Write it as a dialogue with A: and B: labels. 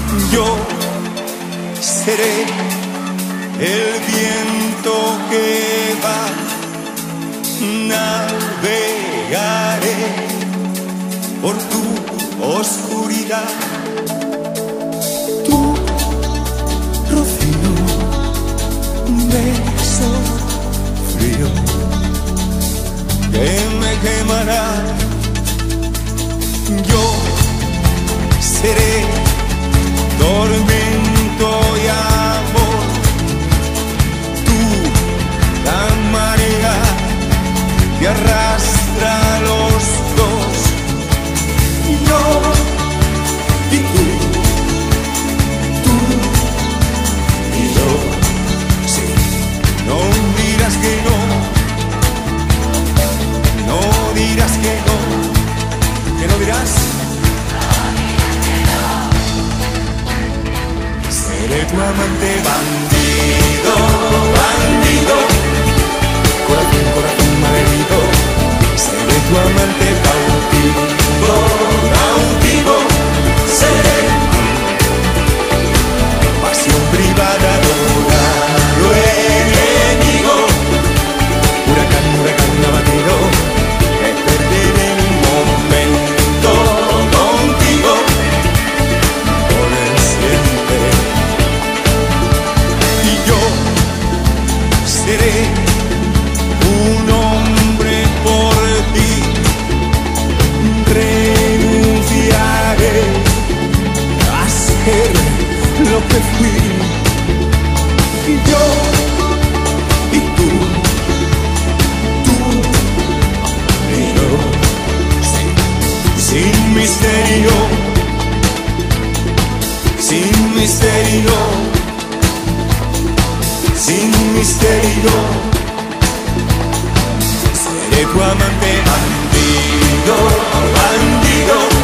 A: Yo seré el viento que va, navegaré por tu oscuridad. Tu rocío, un beso frío que me quemará. Yo seré tormento y amor, tú la marea que arrastra a los dos. Yo y tú y yo. Sí, no dirás que no, no dirás que no, que no dirás. Seré tu amante bandido, bandido, corazón, corazón malherido. Seré tu amante cautivo, cautivo. Seré pasión privada, adorado enemigo. Huracán, huracán abatido, que perderé un momento contigo por siempre. Y yo seré un hombre por ti, renunciaré a ser lo que fui. Y yo y tú y yo, sí, sin misterio, sin misterio, sin misterio. Seré tu amante bandido, bandido.